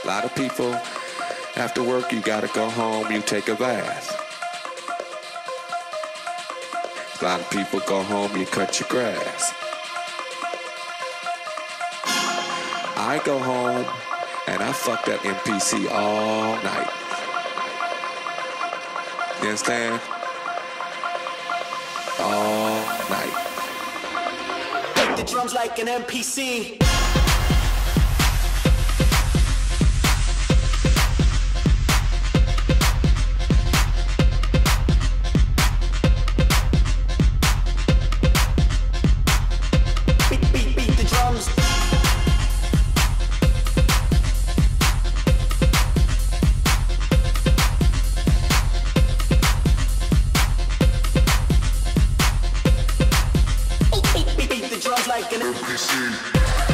lot of people, after work, you gotta go home, you take a bath. A lot of people go home, you cut your grass. I go home and I fuck that MPC all night. You understand? All night. Beat the drums like an MPC. Beat the drums. Beat the drums like an MPC.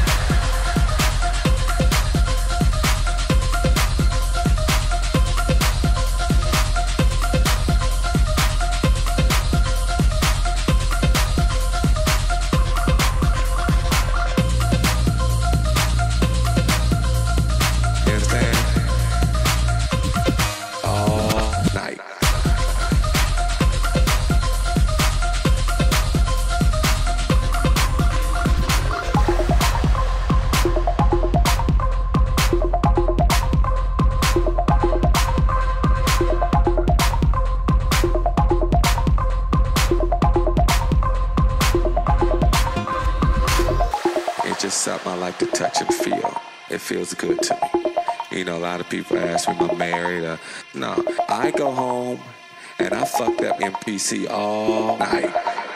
Just something I like to touch and feel. It feels good to me. You know, a lot of people ask me if I'm married. No, I go home and I fuck that MPC all night.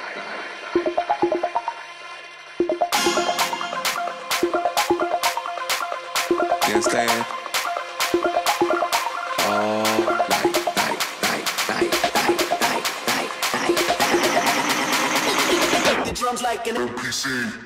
You understand? All night. Beat the drums like an MPC.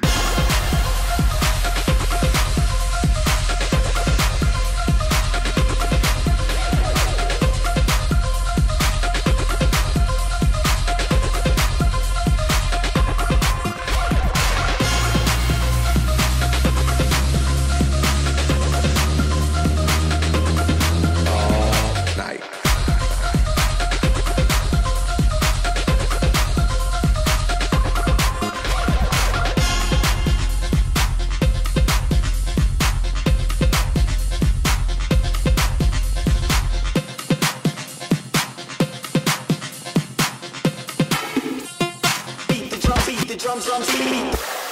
Beat the drums, beat.